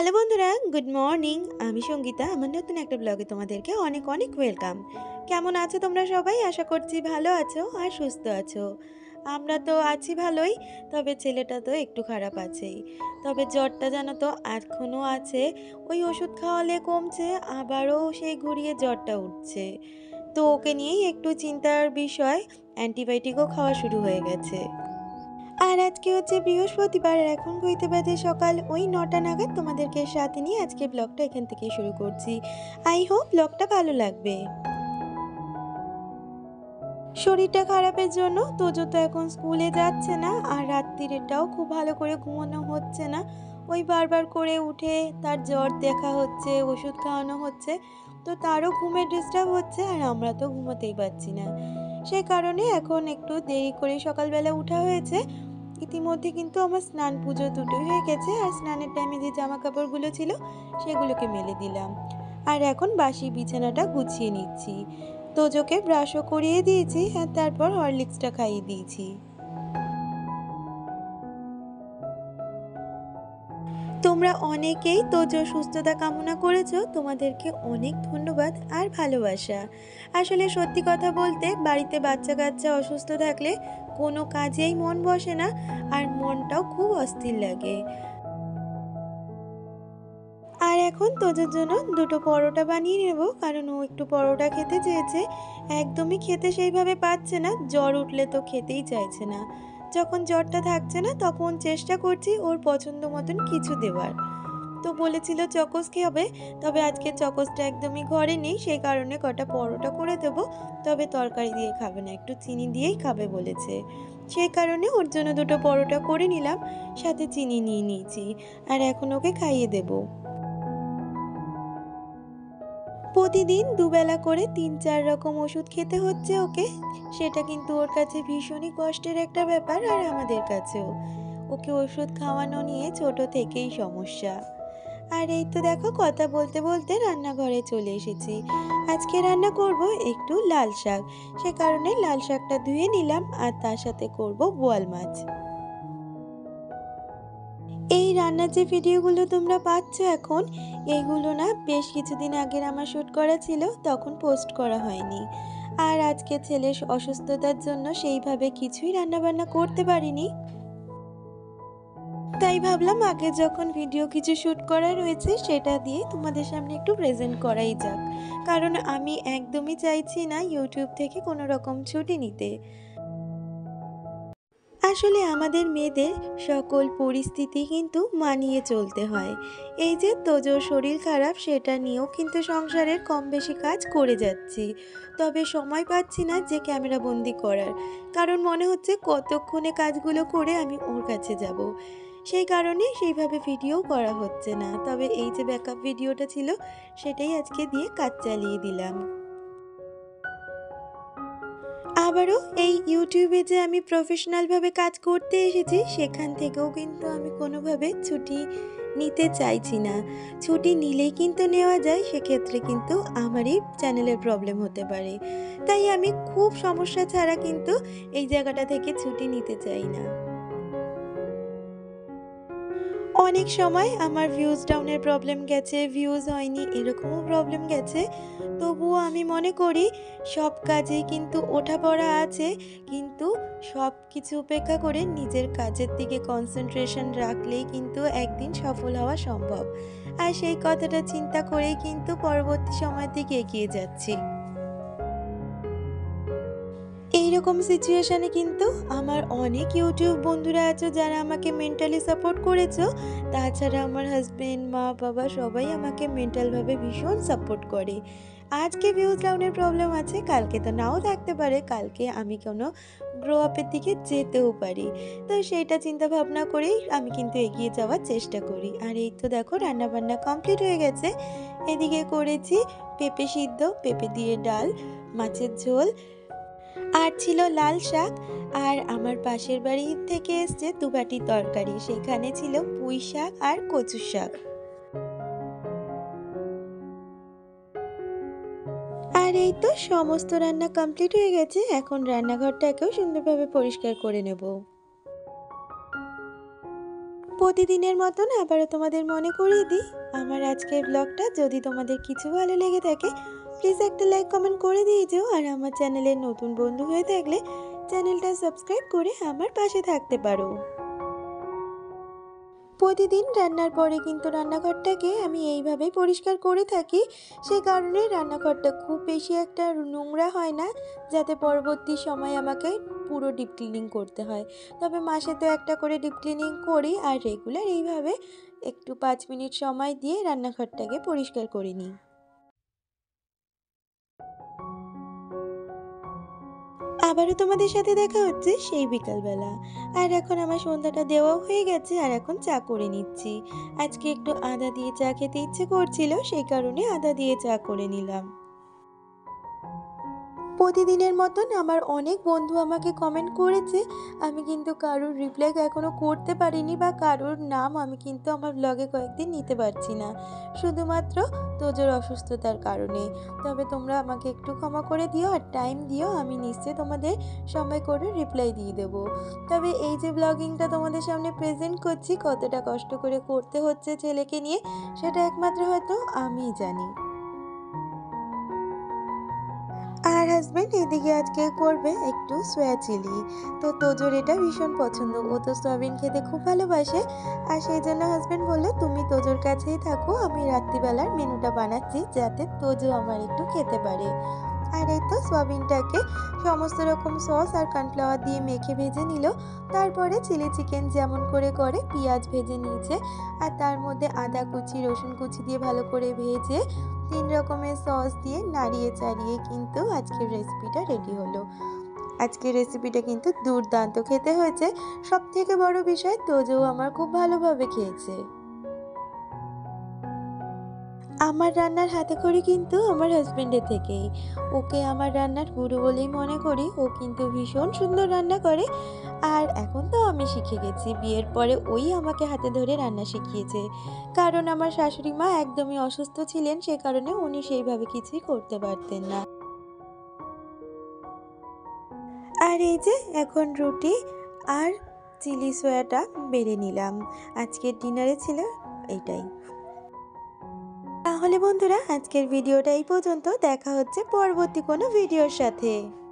Hello বন্ধুরা, good morning. আমি সঙ্গীতা। আমার নতুন একটা ব্লগে তোমাদেরকে অনেক অনেক ওয়েলকাম। কেমন আছো তোমরা সবাই? আশা করছি ভালো আছো আর সুস্থ আছো। আমরা তো আছি ভালোই, তবে ছেলেটা তো একটু খারাপ আছেই। তবে জ্বরটা জানো তো এখনও আছে। ওই ওষুধ খাওয়ালে কমছে, আবারও সেই ঘুরিয়ে জ্বরটা উঠছে। তো ওকে নিয়েই একটু চিন্তার বিষয়। অ্যান্টিবায়োটিকও খাওয়া শুরু হয়ে গেছে। আর আজকে হচ্ছে বৃহস্পতিবার, আর এখন ঘড়িতে বাজে সকাল ওই ৯টা নাগাদ। তোমাদেরকে সাথে নিয়ে আজকে ব্লগটা এখান থেকেই শুরু করছি। আই হোপ ব্লগটা ভালো লাগবে। শরীরটা খারাপের জন্য তোজো তো এখন স্কুলে যাচ্ছে না, আর রাত্রিরেটাও খুব ভালো করে ঘুমানো হচ্ছে না। ওই বারবার করে উঠে তার জ্বর দেখা হচ্ছে, ওষুধ খাওয়ানো হচ্ছে, তো তারও ঘুমের ডিস্টার্ব হচ্ছে, আর আমরা তো ঘুমোতেই পারছি না। সেই কারণে এখন একটু দেরি করে সকালবেলা উঠা হয়েছে। ইতিমধ্যে কিন্তু আমার স্নান পুজো দুটোই হয়ে গেছে, আর স্নানের টাইমে যে জামা কাপড়গুলো ছিল সেগুলোকে মেলে দিলাম। আর এখন বাসি বিছানাটা গুছিয়ে নিচ্ছি। তোজোকে ব্রাশও করিয়ে দিয়েছি, আর তারপর হরলিক্সটা খাইয়ে দিয়েছি। তোমরা অনেকেই তোজোর সুস্থতা কামনা করেছো, তোমাদেরকে অনেক ধন্যবাদ আর ভালোবাসা। আসলে সত্যি কথা বলতে, বাড়িতে বাচ্চা কাচ্চা অসুস্থ থাকলে কোনো কাজেই মন বসে না, আর মনটাও খুব অস্থির লাগে। আর এখন তোজোর জন্য দুটো পরোটা বানিয়ে নেব, কারণ ও একটু পরোটা খেতে চেয়েছে। একদমই খেতে সেইভাবে পাচ্ছে না, জ্বর উঠলে তো খেতেই চাইছে না। যখন জ্বরটা থাকছে না তখন চেষ্টা করছি ওর পছন্দ মতন কিছু দেওয়ার। তো বলেছিল চকোস খাবে, তবে আজকে চকোসটা একদমই ঘরে নেই, সেই কারণে কটা পরোটা করে দেবো। তবে তরকারি দিয়ে খাবে না, একটু চিনি দিয়েই খাবে বলেছে। সেই কারণে ওর জন্য দুটো পরোটা করে নিলাম, সাথে চিনি নিয়ে নিয়েছি। আর এখন ওকে খাইয়ে দেবো। প্রতিদিন দুবেলা করে ৩-৪ রকম ওষুধ খেতে হচ্ছে ওকে। সেটা কিন্তু ওর কাছে ভীষণই কষ্টের একটা ব্যাপার, আর আমাদের কাছেও। ওকে ওষুধ খাওয়ানো নিয়ে ছোট থেকেই সমস্যা। আর এই তো দেখো, কথা বলতে বলতে রান্নাঘরে চলে এসেছি। আজকে রান্না করব একটু লাল শাক। সে কারণে লাল শাকটা ধুয়ে নিলাম, আর তার সাথে করব বোয়াল মাছ। এই রান্নার যে ভিডিওগুলো তোমরা পাচ্ছ এখন, এইগুলো না বেশ কিছুদিন আগের আমার শ্যুট করা ছিল, তখন পোস্ট করা হয়নি। আর আজকে ছেলের অসুস্থতার জন্য সেইভাবে কিছুই রান্নাবান্না করতে পারিনি। তাই ভাবলাম আগে যখন ভিডিও কিছু শ্যুট করা রয়েছে সেটা দিয়ে তোমাদের সামনে একটু প্রেজেন্ট করাই যাক। কারণ আমি একদমই চাইছি না ইউটিউব থেকে কোনো রকম ছুটি নিতে। আসলে আমাদের মেয়েদের সকল পরিস্থিতি কিন্তু মানিয়ে চলতে হয়। এই যে তোজোর শরীর খারাপ, সেটা নিয়েও কিন্তু সংসারের কম বেশি কাজ করে যাচ্ছি। তবে সময় পাচ্ছি না যে ক্যামেরা বন্দি করার, কারণ মনে হচ্ছে কতক্ষণে কাজগুলো করে আমি ওর কাছে যাব। সেই কারণে সেইভাবে ভিডিও করা হচ্ছে না। তবে এই যে ব্যাকআপ ভিডিওটা ছিল, সেটাই আজকে দিয়ে কাজ চালিয়ে দিলাম। আবারও এই ইউটিউবে যে আমি প্রফেশনালভাবে কাজ করতে এসেছি, সেখান থেকেও কিন্তু আমি কোনোভাবে ছুটি নিতে চাইছি না। ছুটি নিলেই কিন্তু নেওয়া যায়, সেক্ষেত্রে কিন্তু আমারই চ্যানেলের প্রবলেম হতে পারে। তাই আমি খুব সমস্যা ছাড়া কিন্তু এই জায়গাটা থেকে ছুটি নিতে চাই না। অনেক সময় আমার ভিউজ ডাউনের প্রবলেম গেছে, ভিউজ হয়নি এরকমও প্রবলেম গেছে। তবুও আমি মনে করি সব কাজেই কিন্তু ওঠাপড়া আছে, কিন্তু সব কিছু উপেক্ষা করে নিজের কাজের দিকে কনসেন্ট্রেশন রাখলেই কিন্তু একদিন সফল হওয়া সম্ভব। আর সেই কথাটা চিন্তা করেই কিন্তু পরবর্তী সময়ের দিকে এগিয়ে যাচ্ছি। এইরকম সিচুয়েশানে কিন্তু আমার অনেক ইউটিউব বন্ধুরা আছো যারা আমাকে মেন্টালি সাপোর্ট করেছো। তাছাড়া আমার হাজবেন্ড, মা, বাবা সবাই আমাকে মেন্টালভাবে ভীষণ সাপোর্ট করে। আজকে ভিউজ ডাউনের প্রবলেম আছে, কালকে তো নাও থাকতে পারে, কালকে আমি কোনো গ্রো আপের দিকে যেতেও পারি। তো সেইটা চিন্তা ভাবনা করেই আমি কিন্তু এগিয়ে যাওয়ার চেষ্টা করি। আর এই তো দেখো, রান্নাবান্না কমপ্লিট হয়ে গেছে। এদিকে করেছি পেঁপে সিদ্ধ, পেঁপে দিয়ে ডাল, মাছের ঝোল, আর ছিল লাল শাক। আর আমার পাশের বাড়ি থেকে এসছে দুবাটি তরকারি, সেখানে ছিল পুঁই শাক আর কচু শাক। আর এই তো সমস্ত রান্না কমপ্লিট হয়ে গেছে, এখন রান্নাঘরটাকেও সুন্দরভাবে পরিষ্কার করে নেব। প্রতিদিনের মতন আবারও তোমাদের মনে করিয়ে দিই আমার আজকের ব্লগটা। যদি তোমাদের কিছু ভালো লেগে থাকে প্লিজ একটা লাইক কমেন্ট করে দিয়ে যেও। আর আমার চ্যানেলের নতুন বন্ধু হয়ে থাকলে চ্যানেলটা সাবস্ক্রাইব করে আমার পাশে থাকতে পারো। প্রতিদিন রান্নার পরে কিন্তু রান্নাঘরটাকে আমি এইভাবেই পরিষ্কার করে থাকি। সে কারণে রান্নাঘরটা খুব বেশি একটা নোংরা হয় না, যাতে পরবর্তী সময় আমাকে পুরো ডিপ ক্লিনিং করতে হয়। তবে মাসে তো একটা করে ডিপ ক্লিনিং করি, আর রেগুলার এইভাবে একটু 5 মিনিট সময় দিয়ে রান্নাঘরটাকে পরিষ্কার করে নিই। আবারও তোমাদের সাথে দেখা হচ্ছে সেই বিকালবেলা। আর এখন আমার সন্ধ্যাটা দেওয়াও হয়ে গেছে, আর এখন চা করে নিচ্ছি। আজকে একটু আদা দিয়ে চা খেতে ইচ্ছে করছিল, সেই কারণে আদা দিয়ে চা করে নিলাম। প্রতিদিনের মতন আমার অনেক বন্ধু আমাকে কমেন্ট করেছে, আমি কিন্তু কারোর রিপ্লাই এখনও করতে পারিনি, বা কারোর নাম আমি কিন্তু আমার ব্লগে কয়েকদিন নিতে পারছি না, শুধুমাত্র তোজোর অসুস্থতার কারণে। তবে তোমরা আমাকে একটু ক্ষমা করে দিও আর টাইম দিও, আমি নিশ্চয়ই তোমাদের সময় করে রিপ্লাই দিয়ে দেবো। তবে এই যে ব্লগিংটা তোমাদের সামনে প্রেজেন্ট করছি, কতটা কষ্ট করে করতে হচ্ছে ছেলেকে নিয়ে, সেটা একমাত্র হয়তো আমিই জানি। আর হাজব্যান্ড এদিকে আজকে করবে একটু সোয়া চিলি। তো তোজোর এটা ভীষণ পছন্দ, ও তো সয়াবিন খেতে খুব ভালোবাসে। আর সেই জন্য হাজব্যান্ড বললো তুমি তোজোর কাছেই থাকো, আমি রাত্রিবেলার মেনুটা বানাচ্ছি যাতে তোজো আমার একটু খেতে পারে। আর এই তো সয়াবিনটাকে সমস্ত রকম সস আর কর্নফ্লাওয়ার দিয়ে মেখে ভেজে নিল। তারপরে চিলি চিকেন যেমন করে করে পেঁয়াজ ভেজে নিয়েছে, আর তার মধ্যে আদা কুচি রসুন কুচি দিয়ে ভালো করে ভেজে 3 রকমের সস দিয়ে নাড়িয়ে চাড়িয়ে কিন্তু আজকের রেসিপিটা রেডি হলো। আজকের রেসিপিটা কিন্তু দুর্দান্ত খেতে হয়েছে। সব থেকে বড় বিষয় তোজো আমার খুব ভালোভাবে খেয়েছে। আমার রান্নার হাতেখড়ি কিন্তু আমার হাজবেন্ডের থেকেই। ওকে আমার রান্নার গুরু বলেই মনে করি। ও কিন্তু ভীষণ সুন্দর রান্না করে। আর এখন তো আমি শিখে গেছি, বিয়ের পরে ওই আমাকে হাতে ধরে রান্না শিখিয়েছে। কারণ আমার শাশুড়ি মা একদমই অসুস্থ ছিলেন, সে কারণে উনি সেইভাবে কিছুই করতে পারতেন না। আর এই যে এখন রুটি আর চিলি সোয়াটা বেড়ে নিলাম। আজকের ডিনারে ছিল এইটাই। তাহলে বন্ধুরা আজকের ভিডিওটা এই পর্যন্ত। দেখা হচ্ছে পরবর্তী কোনো ভিডিওর সাথে।